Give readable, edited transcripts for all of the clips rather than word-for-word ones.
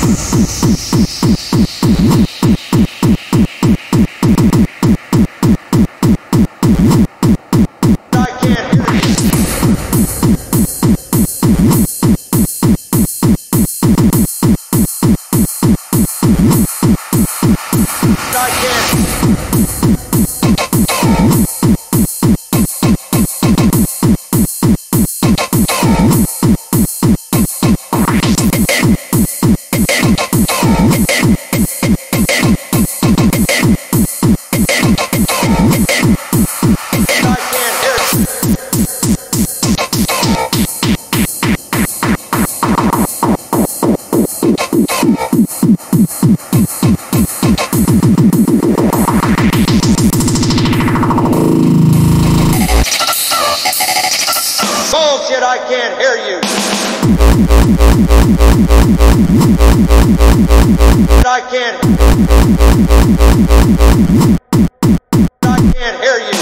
Bullshit, I can't hear you. I can't hear you.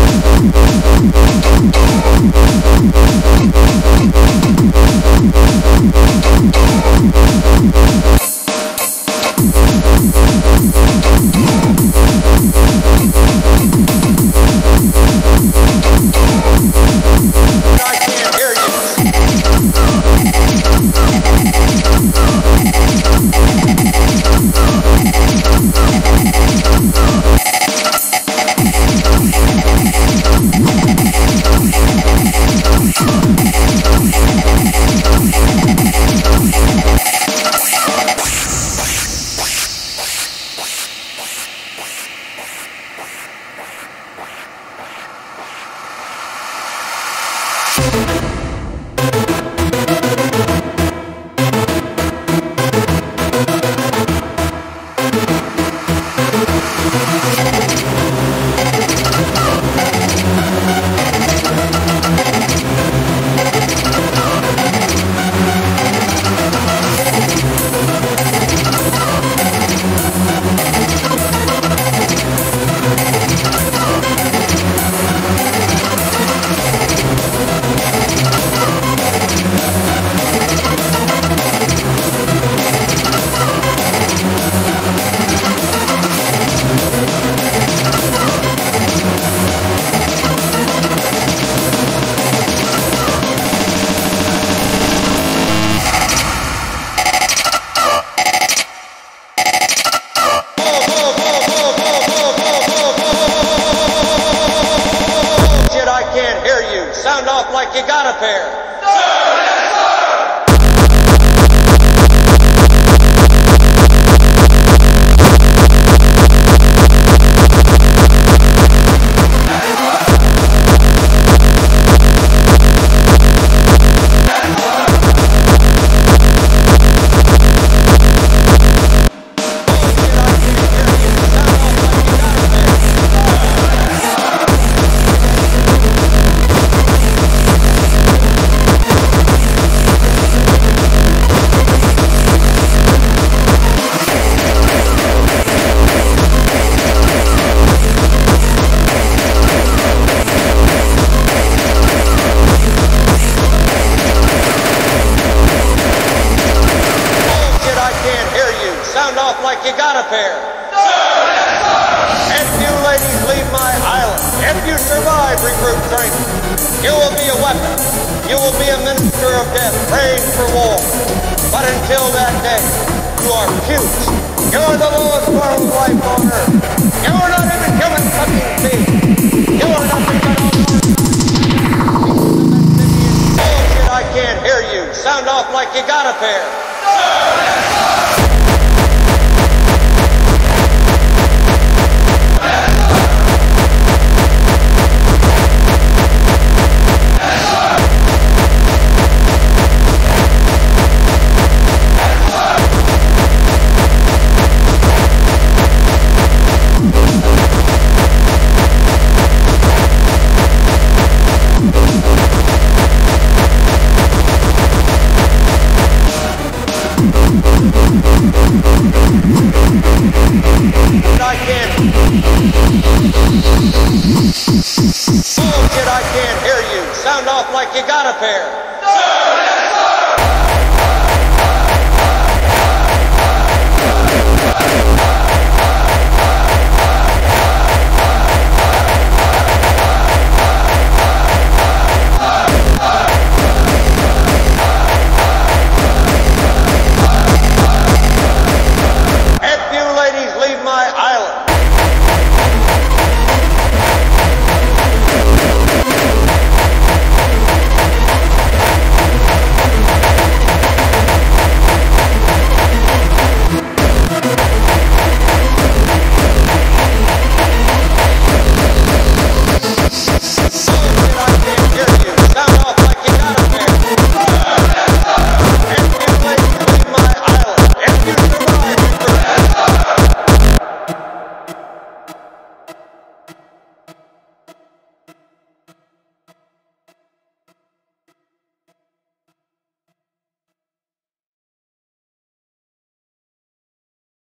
Sound off like you got a pair. Sound off like you got a pair. If you ladies leave my island, if you survive recruit training, you will be a weapon. You will be a minister of death, praying for war. But until that day, you are puce. You are the lowest form of life on earth. You are not even human fucking beings. You are nothing but all bullshit, I can't hear you. Sound off like you got a pair. Bullshit, I can't hear you. Sound off like you got a pair.